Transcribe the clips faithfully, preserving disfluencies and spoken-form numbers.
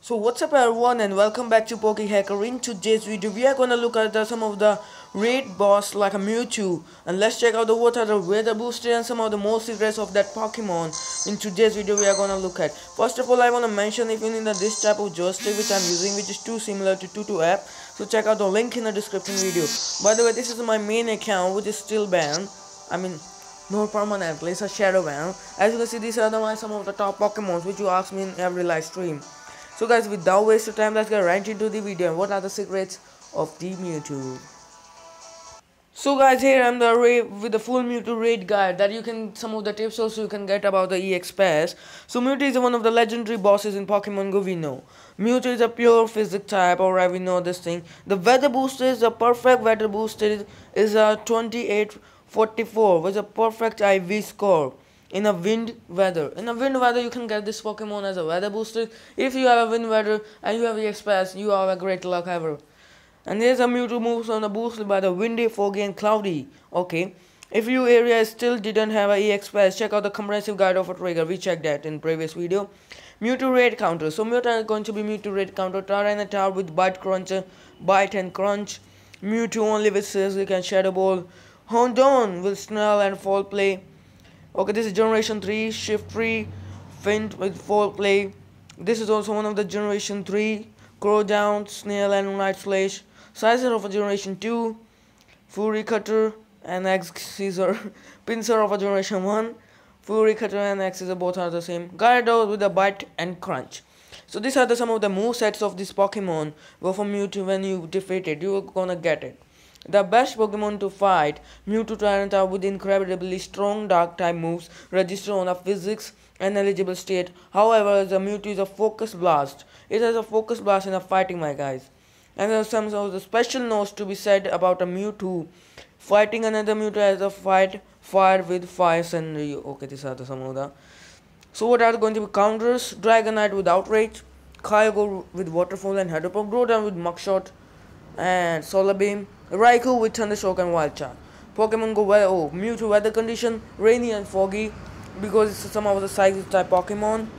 So what's up everyone and welcome back to Poke Hacker. In today's video we are gonna look at the, some of the raid boss like a Mewtwo, and let's check out the what are the weather booster and some of the most secrets of that Pokemon. In today's video we are gonna look at. First of all, I wanna mention if you need this type of joystick which I'm using, which is too similar to Tutu app, so check out the link in the description video. By the way, this is my main account which is still banned. I mean not permanently, it's a shadow ban. As you can see, these are the, some of the top Pokemons which you ask me in every live stream. So guys, without wasting time, let's get right into the video. And what are the secrets of the Mewtwo? So guys, here I'm the raid with the full Mewtwo raid guide that you can, some of the tips also you can get about the E X Pass. So Mewtwo is one of the legendary bosses in Pokemon Go, we know. Mewtwo is a pure physic type, alright, we know this thing. The weather booster is a perfect weather booster is a twenty-eight forty-four with a perfect I V score. In a wind weather, in a wind weather you can get this Pokemon as a weather booster. If you have a wind weather and you have the express, you have a great luck ever. And here's a Mewtwo moves on a booster by the windy, foggy and cloudy. Okay, if your area still didn't have a E X Pass, check out the comprehensive guide of a trigger. We checked that in previous video. Mewtwo raid counter. So Mewtwo is going to be Mewtwo raid counter. Tyranitar with bite cruncher, bite and crunch. Mewtwo only with Sizzling and Shadow Ball. Houndoom with Snarl and Fall Play. Okay, this is generation three, Shiftry, Fint with Fall Play. This is also one of the generation three, Crowdown, Snail and Night Slash. Sizer of a generation two, Fury Cutter and X Scissor. Pinsir of a generation one, Fury Cutter and X Scissor both are the same. Gyarados with a bite and crunch. So these are the some of the move sets of this Pokemon. Go for Mewtwo when you defeat it, you're gonna get it. The best Pokemon to fight, Mewtwo Tyranitar with incredibly strong dark type moves register on a physics and eligible state. However, the Mewtwo is a focus blast. It has a focus blast in a fighting, my guys. And there are some of the special notes to be said about a Mewtwo. Fighting another Mewtwo as a fight fire with fire scenery. Okay, these are the some of the. So what are going to be counters? Dragonite with Outrage, Kyogre with Waterfall and Heatherpump, Groudon with Mugshot and Solar Beam, Raikou with Thundershock and Wild Charge. Pokemon Go well, oh, Mewtwo weather condition, rainy and foggy, because it's some of the psychic type Pokemon.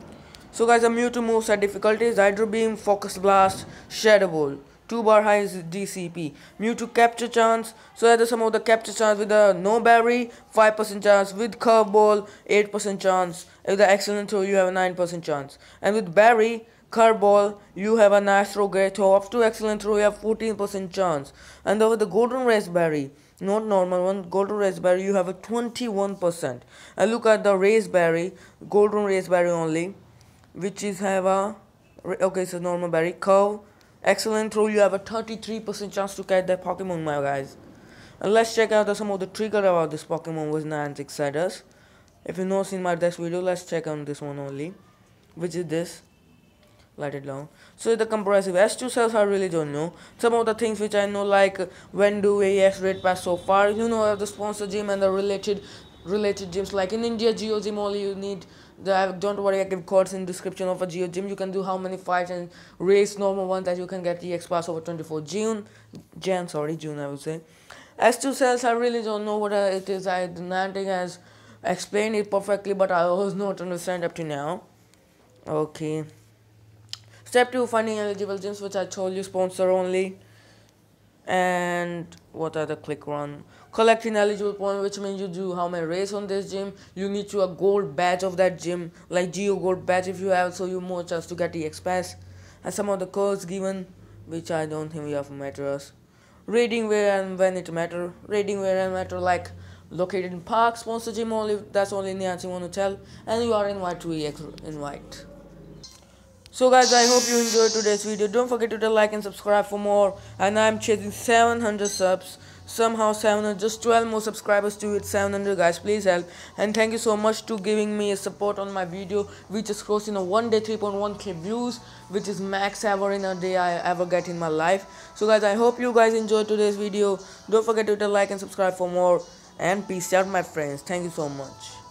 So guys, the Mewtwo moves at difficulties: Hydro Beam, Focus Blast, Shadow Ball. Two bar high is D C P. Mewtwo capture chance. So there's some of the capture chance with the no berry, five percent chance. With curveball, eight percent chance. With the excellent throw, you have a nine percent chance. And with berry, curveball, you have a nice throw, great throw. Up to excellent throw, you have fourteen percent chance. And over the golden raspberry, not normal one, golden raspberry, you have a twenty-one percent. And look at the raspberry, golden raspberry only, which is have a, okay, so normal berry, curve, excellent throw, you have a thirty-three percent chance to catch that Pokemon, my guys. And let's check out the, some of the trigger about this Pokemon with Niantic Excitus. If you know seen my next video, let's check on this one only, which is this. Light it down. So the compressive S two cells I really don't know. Some of the things which I know, like when do A S raid pass so far, you know, the sponsor gym and the related related gyms, like in India Geo Gym only you need the, don't worry, I give codes in description of a Geo Gym. You can do how many fights and race normal one that you can get the X pass over twenty-four June Jan sorry June I would say. S two cells I really don't know what it is. I Niantic has explained it perfectly, but I was not understand up to now. Okay. Step two, finding eligible gyms, which I told you, sponsor only. And what are the click run? Collecting eligible points, which means you do how many race on this gym. You need to a gold badge of that gym, like Geo Gold badge if you have, so you more chance to get the X Pass. And some of the codes given, which I don't think we have matters. Raiding where and when it matter. Raiding where and matter, like located in park, sponsor gym only. That's only Niantic want to tell. And you are invited to E X invite. So guys, I hope you enjoyed today's video. Don't forget to like and subscribe for more. And I'm chasing seven hundred subs. Somehow seven hundred, just twelve more subscribers to hit seven hundred, guys. Please help. And thank you so much to giving me a support on my video, which is crossing a one day three point one K views, which is max ever in a day I ever get in my life. So guys, I hope you guys enjoyed today's video. Don't forget to like and subscribe for more. And peace out, my friends. Thank you so much.